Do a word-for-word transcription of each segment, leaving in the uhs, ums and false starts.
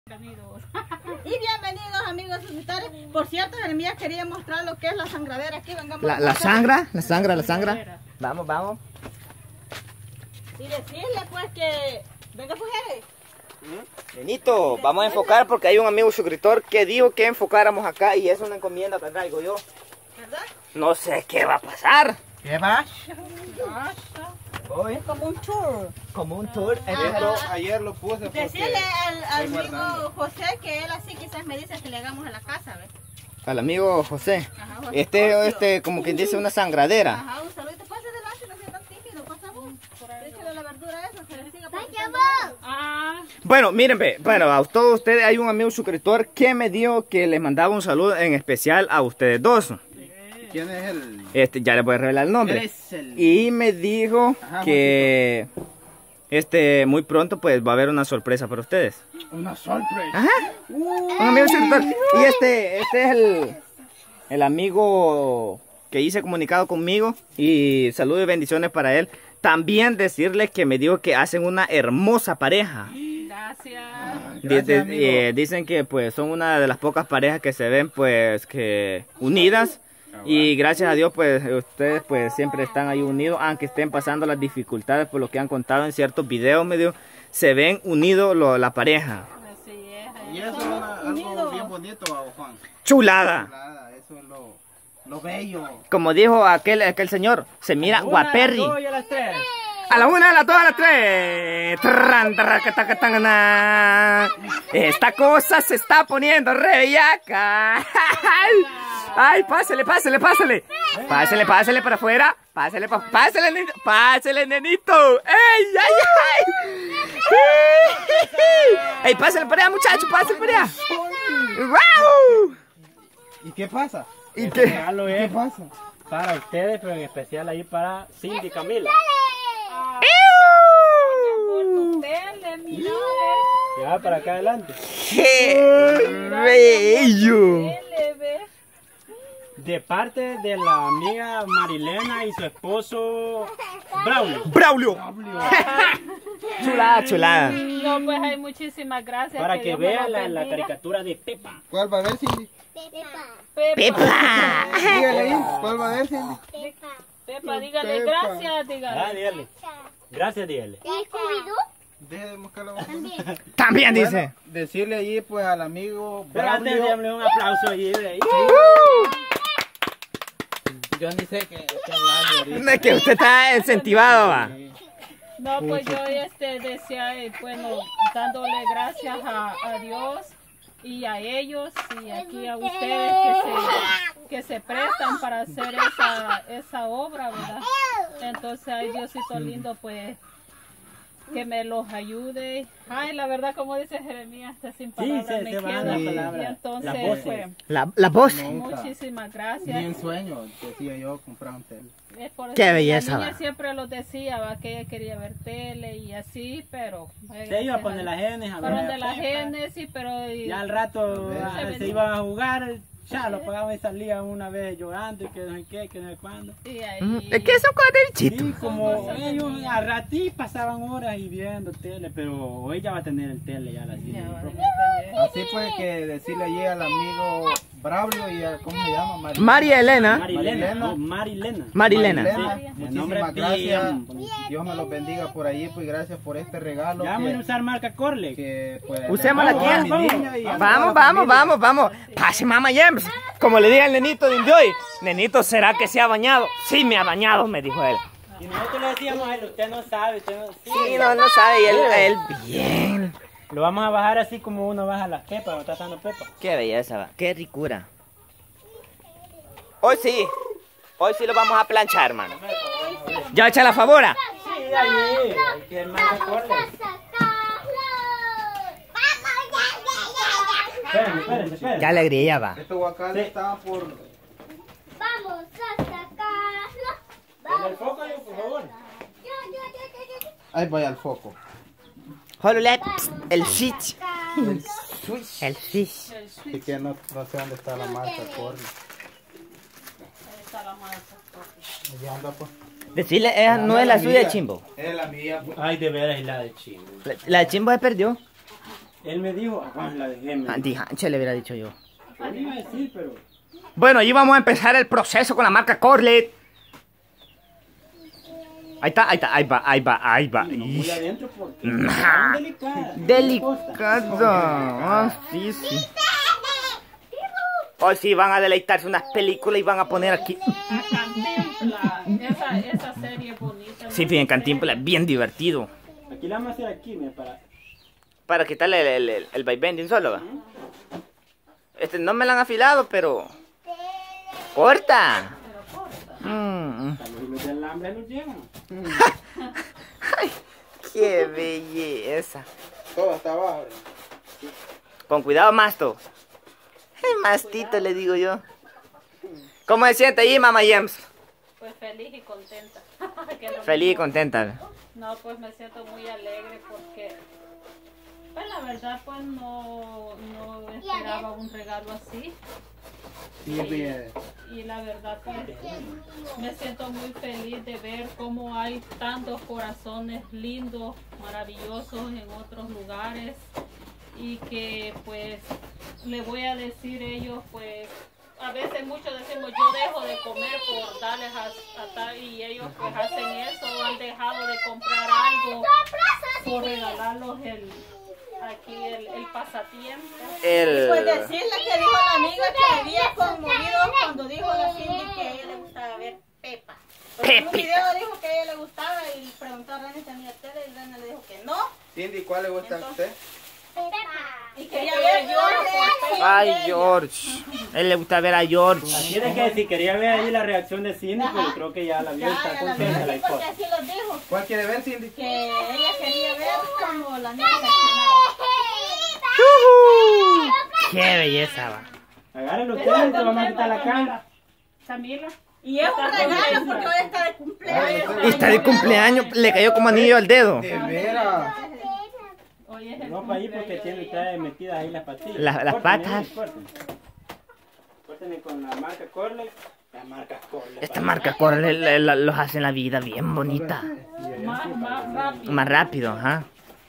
Y bienvenidos amigos suscriptores. Por cierto, Jeremías quería mostrar lo que es la sangradera aquí. Vengamos la, la sangra, la sangra, la sangra. Vamos, vamos. Y decirle pues que... Venga pues, Jere. Nenito, vamos a enfocar porque hay un amigo suscriptor que dijo que enfocáramos acá y es una encomienda que traigo yo. ¿Verdad? No sé qué va a pasar. ¿Qué va? Es como un tour. Como un tour. Esto ayer lo puse porque... Decirle al, al amigo José que él así quizás me dice que le hagamos a la casa, ¿ves? Al amigo José. Ajá, José. Este, este, como quien dice, una sangradera. Ajá, un saludito. Pase delante, no sea tan tímido, por favor. Échale la verdura esa, que le siga Ah. Bueno, miren, ve, bueno, a todos ustedes hay un amigo suscriptor que me dijo que les mandaba un saludo en especial a ustedes dos. ¿Quién es el...? Este, ya les voy a revelar el nombre. Es el... Y me dijo Ajá, que este muy pronto pues va a haber una sorpresa para ustedes. Una sorpresa. Ajá. Un amigo suscriptor. Y este, este es el, el amigo que hice comunicado conmigo. Y saludos y bendiciones para él. También decirle que me dijo que hacen una hermosa pareja. Gracias. Gracias, Dice- amigo. eh, dicen que pues son una de las pocas parejas que se ven pues que unidas. Y gracias a Dios pues ustedes pues siempre están ahí unidos, aunque estén pasando las dificultades por lo que han contado en ciertos videos, medio se ven unidos lo- la pareja. Así es. Y eso es una- algo bien bonito, Babo Juan. Chulada. Nada, eso es lo, lo bello. Como dijo aquel, aquel señor, se mira guaperri. Una, dos y a las tres. A la una, a las dos, a las tres. Tran, tarracatacatangana. Esta cosa se está poniendo re bellaca. Ay, pásele, pásele, pásele. Pásele, pásele para afuera. Pásele, pa pásele, nenito. Pásele, nenito. ¡Ey, ay, ay! ¡Ey, pásele para allá, muchacho! ¡Pásele para allá! ¡Wow! ¿Y qué pasa? ¿Y Este qué? regalo ¿Qué es pasa? para ustedes, pero en especial ahí para Cindy Camila. Tele, mira, Ya para acá adelante. ¡Qué bello! tele, ve. De parte de la amiga Marilena y su esposo Braulio. ¡Braulio! Chulada, chulada. No, pues hay muchísimas gracias. Para que Dios me vea los la, la bendiga. caricatura de Pepa. ¿Cuál va a ver, Cindy? Pepa. ¡Pepa! Dígale ahí. ¿Cuál va a ver, Cindy? Pepa, dígale Pepa. gracias, Ah, dígale. dígale. Gracias, dígale. Deje de buscarlo. Bueno, También dice. decirle allí pues al amigo Pero antes Braulio. démosle un aplauso allí. de ahí. Yo ni sé qué, qué hablar ahorita. No, es que usted está incentivado, va. No, pues yo este decía, eh, bueno, dándole gracias a, a Dios y a ellos y aquí a ustedes que se, que se prestan para hacer esa, esa obra, ¿verdad? Entonces, ay, Diosito lindo, pues, que me los ayude. Ay, la verdad, como dice Jeremías, está sin palabras, se- me se van queda. las Y palabras, entonces, las voces. pues, La, la voz. Nunca. muchísimas Ni gracias. en sueño, decía yo, comprar un tele. Es por Qué eso que belleza, La niña va. siempre lo decía, va, que ella quería ver tele y así, pero... Se iba a poner las genes a ver. Fueron de a la Pepa. Génesis, pero... y- Ya al rato A ah, ver. se iban a jugar, ya lo pagaban y salían una vez llorando y que no sé qué, que no sé cuándo. y ahí- Mm, Es que son cosas del chito. Sí, como ellos a ratí pasaban horas y viendo tele, pero hoy ya va a tener el tele ya la Ya va a tiene. tener. Así pues que decirle allí al amigo Braulio y a, ¿cómo se llama? Mari- María Elena. Marilena, Marilena. no, Marilena. Marilena. Marilena, El nombre muchísimas es gracias. bien bonito. Dios me los bendiga por allí, pues gracias por este regalo. Ya vamos a que, usar marca Corle. que, pues, Usemos la le damos a tía. mi niña y a toda Vamos, la vamos, familia. vamos, vamos. Pase, mamá James. Como le dije al nenito de Indioy. Nenito, ¿será que se ha bañado? Sí, me ha bañado, me dijo él. Y nosotros le decíamos a él, usted no sabe, usted no... Sí, Sí, no, no sabe. Y él, él bien. Lo vamos a bajar así como uno baja las pepas, cuando está dando pepa. Qué belleza, va. Qué ricura. Hoy sí. Hoy sí lo vamos a planchar, hermano. Ya echa la favora. Sí, ahí, hay que ser marca Corle. Espérenme, espérenme, espérenme. Qué alegría va. Estos guacales Sí. estaban por... Vamos a sacarlo. Ponle el foco ahí, por favor. Ahí vaya al foco. Hololep, el switch. El switch. El switch. Y que no, no sé dónde está la marca Corle. Allá anda pues. Decirle, esa no es la suya de Chimbo. Es la mía. Pues. Ay, de veras, y la de chino. La, la de Chimbo se perdió. Él me dijo, ah, la dejé. me dijo. Antijanche le hubiera dicho yo. Yo le iba a decir, pero... Bueno, ahí vamos a empezar el proceso con la marca Corlet. Ahí está, ahí está, ahí va, ahí va, ahí va. Sí, no voy Ish. adentro porque... Nah. son delicadas. Delicado. Ah, sí, sí. Hoy sí van a deleitarse unas películas y van a poner aquí. Cantinflas, esa, esa serie es bonita. Sí, bien, Cantinflas, bien divertido. Aquí la vamos a hacer aquí, mira, para... Para quitarle el, el, el, el vaivén de un solo, ¿va? Este no me lo han afilado, pero... ¡Corta! Mm. Los hilos de alambre nos llegan. Ay, qué belleza. Todo hasta abajo. Con cuidado, Masto. Ay, Mastito, le digo yo. ¿Cómo se siente ahí, mamá James? Pues feliz y contenta. Que lo Feliz y mismo. contenta. No, pues me siento muy alegre porque, pues la verdad, pues no, no esperaba un regalo así. Sí, bien. Y la verdad, pues me siento muy feliz de ver cómo hay tantos corazones lindos, maravillosos en otros lugares. Y que pues le voy a decir ellos, pues a veces muchos decimos yo dejo de comer por darles a, a tal, y ellos pues hacen eso, han dejado de comprar algo por regalarlos el aquí el, el pasatiempo. El... Pues decirle que dijo la amiga que me había conmovido cuando dijo la Cindy que a ella le gustaba ver Pepa. Porque en un Pepita. video dijo que a ella le gustaba y preguntó a René si tenía tele y René le dijo que no. Cindy, ¿cuál le gusta a usted? Y quería ver George. Ay, George. A él le gusta ver a George. Así de que si quería ver ahí la reacción de Cindy, pues creo que ya la vio, Ya, está ya la contenta vi, la sí, porque esposa. así los dijo. ¿Cuál quiere ver, Cindy? Que ella quería ver como la niña reaccionaba. Qué belleza, va. Agárralo ustedes, te vamos a quitar la cámara. Camila. Y es un regalo porque hoy está de cumpleaños. Y está de cumpleaños, le cayó como anillo al dedo. De veras. Hoy es el No para ahí porque cumpleaños tiene de está metidas ahí las patillas. Las- las Córtenme, patas. Córtenme. Córtenme con la marca Corley. La marca Corley. Esta marca Corlet le- le- los hace la vida bien bonita. más, más rápido. Más rápido, ajá.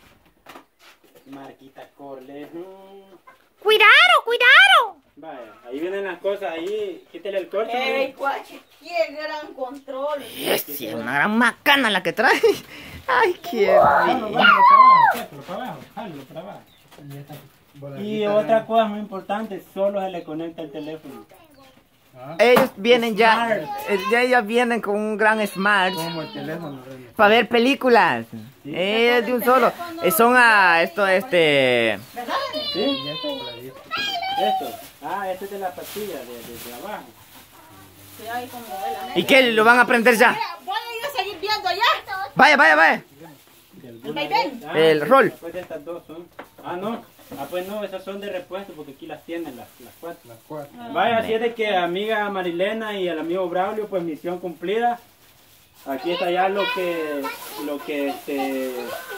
Marquita Corley. Mm. ¡Cuidado, cuidado! Vaya, ahí vienen las cosas, ahí, quítale el corte. ¡Ey, guache! ¡Qué gran control! Es sí, una gran macana la que trae. Ay, qué Jálalo, bello. jálalo para abajo, jálalo para abajo, jálalo para abajo. Y otra cosa muy importante, solo se le conecta el teléfono. Ah, Ellos vienen ya, eh, ya ellas vienen con un gran smart como el teléfono, René. para ver películas. Es de un solo. Eh, Son a esto, este. ¿Sí? Ya está voladito. Esto. Ah, este es de la pastilla, de, de, de abajo. Sí, ahí como ve la ¿Y qué? ¿Lo van a aprender ya? Mira, voy a ir a seguir viendo allá. Vaya, vaya, vaya. De alguna vaivén. vez. Ah, El rol. Después de estas dos son. Ah, no. Ah, pues no, esas son de repuesto porque aquí las tienen las, las cuatro. Las cuatro. Vaya, así es de que amiga Marilena y el amigo Braulio, pues misión cumplida. Aquí está ya lo que, lo que, este,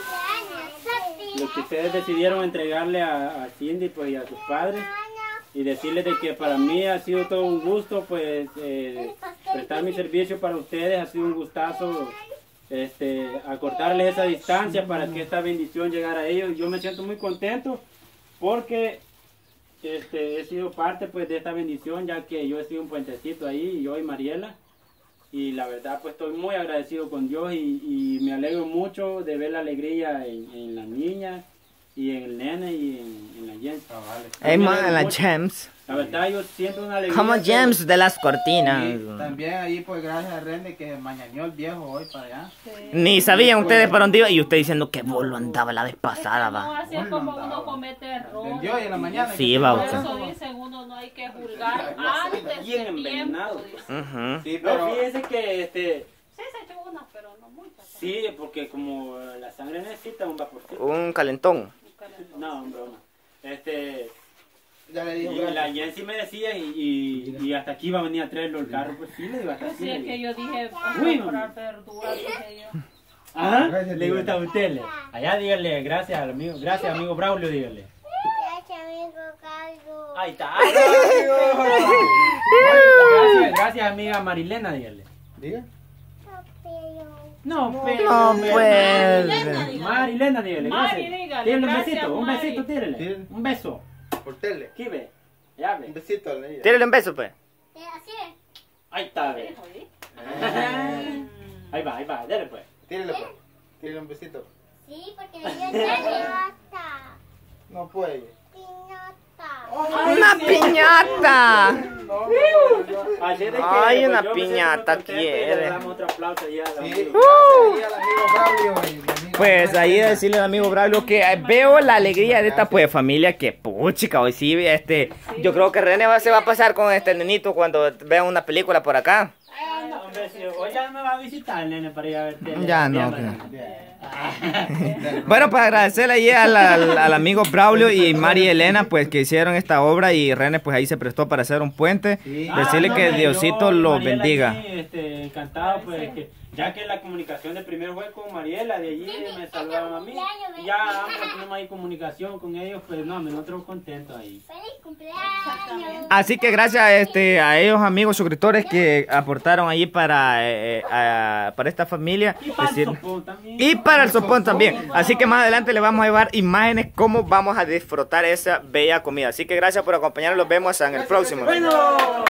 lo que ustedes decidieron entregarle a, a Cindy pues, y a sus padres. Y decirles de que para mí ha sido todo un gusto, pues, eh, prestar mi servicio para ustedes. Ha sido un gustazo, este, acortarles esa distancia para que esta bendición llegara a ellos. Yo me siento muy contento porque este, he sido parte, pues, de esta bendición, ya que yo he sido un puentecito ahí, yo y Mariela. Y la verdad, pues, estoy muy agradecido con Dios y, y me alegro mucho de ver la alegría en, en las niñas y en el nene y en, en la Jens. Hey, Me man, alegro la mucho. James. La verdad, yo siento una alegría. Como que- James de las cortinas. Y también ahí, pues gracias a René que mañaneó el viejo hoy para allá. Ni sabían ustedes para dónde iba. Y usted diciendo que bolo andaba la vez pasada, No, va. así es como uno comete errores. Vendió y en la mañana. Sí, que- va, Por usted. eso dicen uno no hay que juzgar antes Bien de envenenado. tiempo. dice. Ujú. Sí, No, pero fíjese que, este, Sí, se echó unas, pero no muchas. sí, porque como la sangre necesita un vaporcito. Un calentón. No, un broma. Este, ya le dijo y la gracias. Jensi me decía y, y, y hasta aquí iba a venir a traerlo el carro, pues sí, le digo, hasta Pues aquí. sí, le es digo. que yo dije, a Uy, comprar verduras, dije yo. Ajá, Gracias, le gusta a dígale. usted. le- Allá dígale, gracias al amigo, gracias amigo Braulio, dígale. Gracias, amigo Carlos. Ahí está. Ay, gracias, gracias amiga Marilena, dígale. Diga. Papillo. No, pero. No, pues. Marilena, dígale. Mari, gracias. dígale, Tírale un gracias, besito, un Mari. besito, tírele. Tírale. Un beso. Por tele. ¿Qué ve? Ya ve. Un besito a la niña. Tírale un beso, pues. Así es. Ahí está, ve. Ahí va, ahí va, dale pues. Tírale, pues. Tírale un besito. Sí, porque yo piñata. No puede. Piñata. ¡Una piñata! No, no, Así de que, Ay, pues, una yo me siento piñata muy contento y quiere. Le damos otro aplauso ya al Sí, amigo. gracias ahí al amigo Braulio y al amigo Pues Mario. ahí decirle al amigo Braulio que eh, veo la alegría de esta pues familia que puchica hoy sí, este, yo creo que René va, se va a pasar con este nenito cuando vean una película por acá. Ay, hombre, si hoy ya me va a visitar el nene para ir a ver tele. Ya no, Bien, que- María. Bueno, pues agradecerle ahí al, al, al amigo Braulio y María Elena pues que hicieron esta obra y René pues ahí se prestó para hacer un puente. Sí. Decirle Ah, que no, Diosito yo y los Mariela bendiga. aquí, este, encantado, pues, que, ya que la comunicación de primero fue con Mariela, de allí me saludaron a mí, y ya ambos tenemos ahí comunicación con ellos, pues no, nosotros contentos ahí. Feliz cumpleaños. Así que gracias este, a ellos amigos suscriptores que aportaron allí para, eh, eh, a- para esta familia. Y para el Decir- sopón también. Y para el sopón también. Así que más adelante les vamos a llevar imágenes cómo vamos a disfrutar esa bella comida. Así que gracias por acompañarnos. Los vemos en el próximo. Bueno.